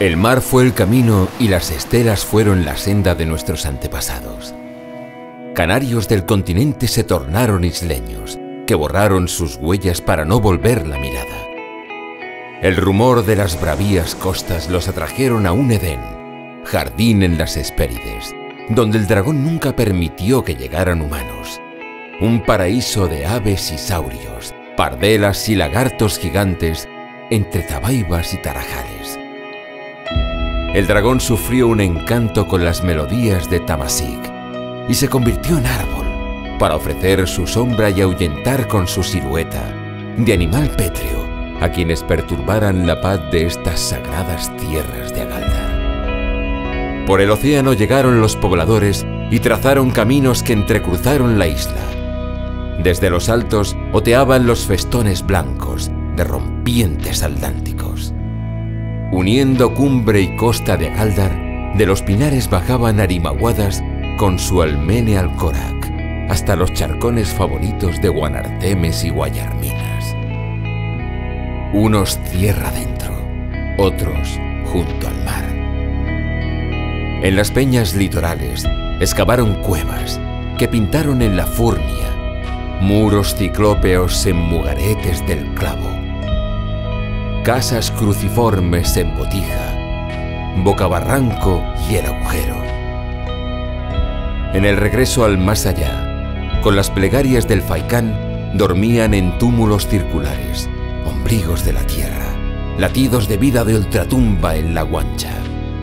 El mar fue el camino y las estelas fueron la senda de nuestros antepasados. Canarios del continente se tornaron isleños, que borraron sus huellas para no volver la mirada. El rumor de las bravías costas los atrajeron a un Edén, jardín en las Hespérides, donde el dragón nunca permitió que llegaran humanos. Un paraíso de aves y saurios, pardelas y lagartos gigantes, entre tabaibas y tarajales. El dragón sufrió un encanto con las melodías de Tamasig y se convirtió en árbol para ofrecer su sombra y ahuyentar con su silueta de animal pétreo a quienes perturbaran la paz de estas sagradas tierras de Agaldar. Por el océano llegaron los pobladores y trazaron caminos que entrecruzaron la isla. Desde los altos oteaban los festones blancos de rompientes atlánticos. Uniendo cumbre y costa de Agaldar, de los pinares bajaban arimaguadas con su almene Alcorac, hasta los charcones favoritos de Guanartemes y Guayarminas. Unos tierra adentro, otros junto al mar. En las peñas litorales excavaron cuevas que pintaron en la Furnia, muros ciclópeos en mugaretes del clavo, casas cruciformes en Botija, Bocabarranco y el Agujero. En el regreso al más allá, con las plegarias del Faikán, dormían en túmulos circulares, ombligos de la tierra, latidos de vida de ultratumba en la Guancha.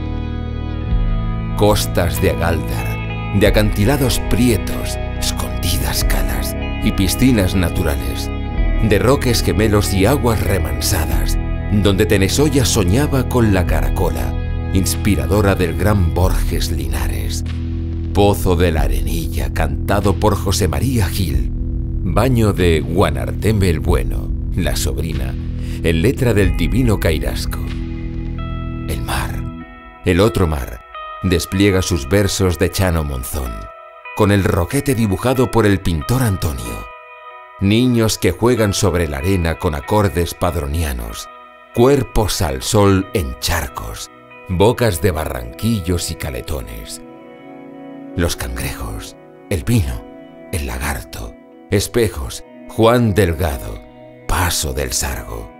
Costas de Agaldar, de acantilados prietos, escondidas calas y piscinas naturales, de roques gemelos y aguas remansadas, donde Tenesoya soñaba con la caracola, inspiradora del gran Borges Linares. Pozo de la Arenilla, cantado por José María Gil. Baño de Guanarteme el Bueno, la sobrina, en letra del divino Cairasco. El mar, el otro mar, despliega sus versos de Chano Monzón, con el roquete dibujado por el pintor Antonio. Niños que juegan sobre la arena con acordes padronianos, cuerpos al sol en charcos, bocas de barranquillos y caletones. Los cangrejos, el pino, el lagarto, espejos, Juan Delgado, paso del Sargo.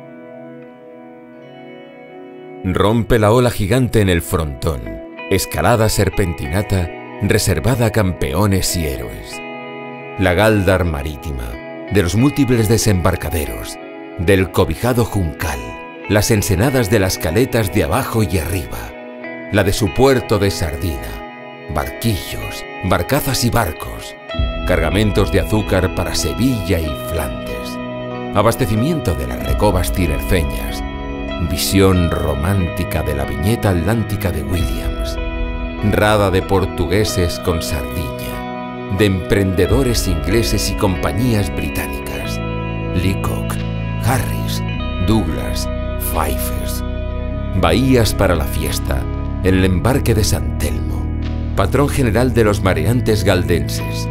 Rompe la ola gigante en el frontón, escalada serpentinata, reservada a campeones y héroes. La Agaldar marítima, de los múltiples desembarcaderos, del cobijado juncal, las ensenadas de las caletas de abajo y arriba, la de su puerto de sardina, barquillos, barcazas y barcos, cargamentos de azúcar para Sevilla y Flandes, abastecimiento de las recobas tinerfeñas, visión romántica de la viñeta atlántica de Williams, rada de portugueses con Sardiña, de emprendedores ingleses y compañías británicas, Leacock, Harris, Douglas, Pfeiffers, bahías para la fiesta, el embarque de San Telmo, patrón general de los mareantes galdenses,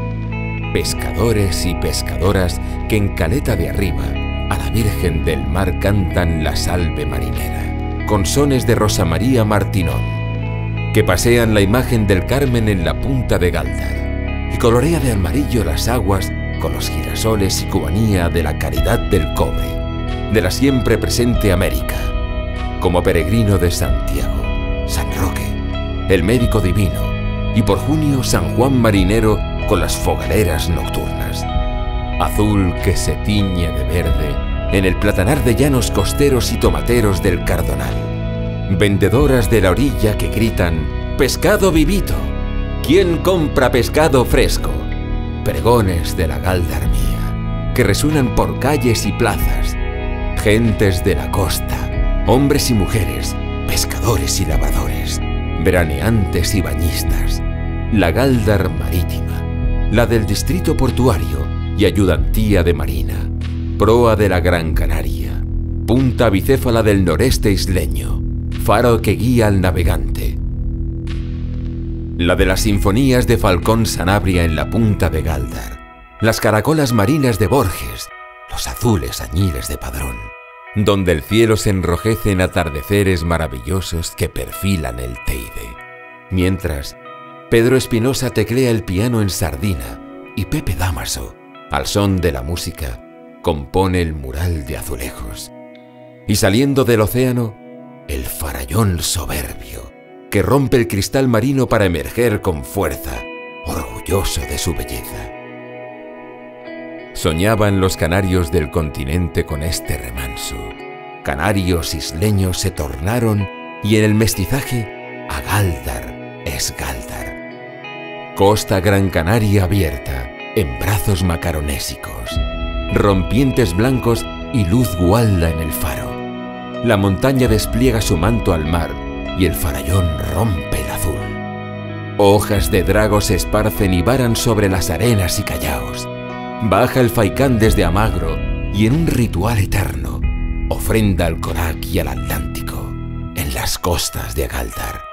pescadores y pescadoras que en Caleta de Arriba a la Virgen del Mar cantan la salve marinera, con sones de Rosa María Martinón, que pasean la imagen del Carmen en la punta de Galdar y colorea de amarillo las aguas con los girasoles y cubanía de la Caridad del Cobre, de la siempre presente América, como peregrino de Santiago, San Roque, el médico divino, y por junio San Juan Marinero con las fogaleras nocturnas. Azul que se tiñe de verde en el platanar de llanos costeros y tomateros del Cardonal. Vendedoras de la orilla que gritan «¡Pescado vivito! ¿Quién compra pescado fresco?» Pregones de la Agaldar mía, que resuenan por calles y plazas. Gentes de la costa, hombres y mujeres, pescadores y labradores, veraneantes y bañistas. La Agaldar marítima, la del distrito portuario y ayudantía de marina, proa de la Gran Canaria, punta bicéfala del noreste isleño, faro que guía al navegante. La de las sinfonías de Falcón Sanabria en la punta de Galdar, las caracolas marinas de Borges, los azules añiles de Padrón, donde el cielo se enrojece en atardeceres maravillosos que perfilan el Teide. Mientras, Pedro Espinosa teclea el piano en sardina y Pepe Dámaso, al son de la música, compone el mural de azulejos. Y saliendo del océano, el farallón soberbio, que rompe el cristal marino para emerger con fuerza, orgulloso de su belleza. Soñaban los canarios del continente con este remanso. Canarios isleños se tornaron y en el mestizaje a Gáldar es Gáldar. Costa Gran Canaria abierta en brazos macaronésicos, rompientes blancos y luz gualda en el faro. La montaña despliega su manto al mar y el farallón rompe el azul. Hojas de drago se esparcen y varan sobre las arenas y callaos. Baja el faicán desde Amagro y en un ritual eterno ofrenda al Corac y al Atlántico en las costas de Gáldar.